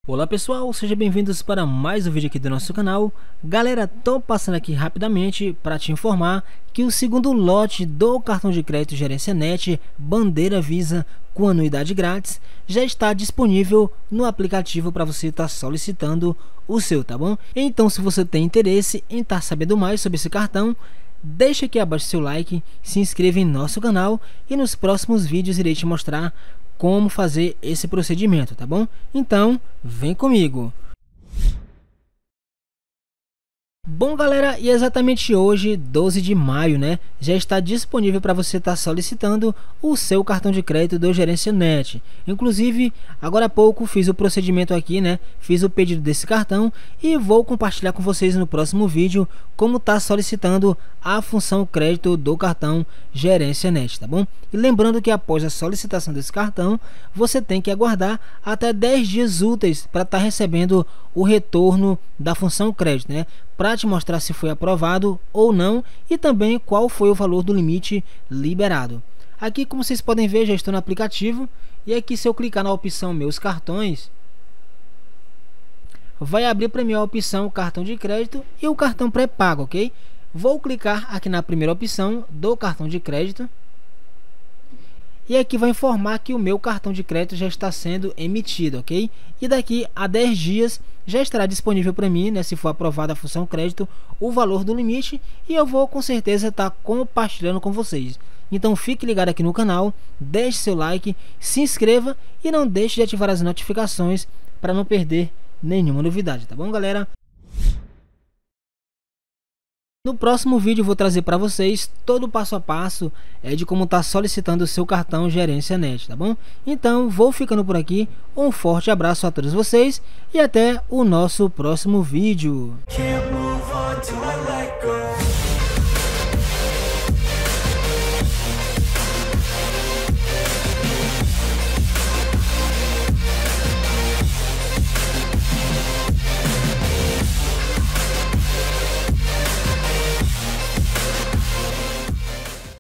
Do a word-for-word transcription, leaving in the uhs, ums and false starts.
Olá pessoal, sejam bem-vindos para mais um vídeo aqui do nosso canal. Galera, tô passando aqui rapidamente para te informar que o segundo lote do cartão de crédito Gerência Net Bandeira Visa com anuidade grátis já está disponível no aplicativo para você estar tá solicitando o seu, tá bom? Então, se você tem interesse em estar tá sabendo mais sobre esse cartão, deixa aqui abaixo seu like, se inscreva em nosso canal e nos próximos vídeos irei te mostrar como fazer esse procedimento, tá bom? Então, vem comigo. Bom galera, e exatamente hoje, doze de maio, né, já está disponível para você estar tá solicitando o seu cartão de crédito do Gerência Net. Inclusive, agora há pouco fiz o procedimento aqui, né, fiz o pedido desse cartão e vou compartilhar com vocês no próximo vídeo como tá solicitando a função crédito do cartão Gerência Net, tá bom? E lembrando que após a solicitação desse cartão, você tem que aguardar até dez dias úteis para estar tá recebendo o retorno da função crédito, né? Para te mostrar se foi aprovado ou não e também qual foi o valor do limite liberado. Aqui, como vocês podem ver, já estou no aplicativo e aqui, se eu clicar na opção meus cartões, vai abrir para mim a opção cartão de crédito e o cartão pré-pago, ok? Vou clicar aqui na primeira opção do cartão de crédito e aqui vai informar que o meu cartão de crédito já está sendo emitido, ok? E daqui a dez dias já estará disponível para mim, né, se for aprovada a função crédito, o valor do limite, e eu vou com certeza estar tá compartilhando com vocês. Então fique ligado aqui no canal, deixe seu like, se inscreva e não deixe de ativar as notificações para não perder nenhuma novidade, tá bom galera? No próximo vídeo eu vou trazer para vocês todo o passo a passo é, de como tá solicitando o seu cartão Gerência Net, tá bom? Então vou ficando por aqui, um forte abraço a todos vocês e até o nosso próximo vídeo.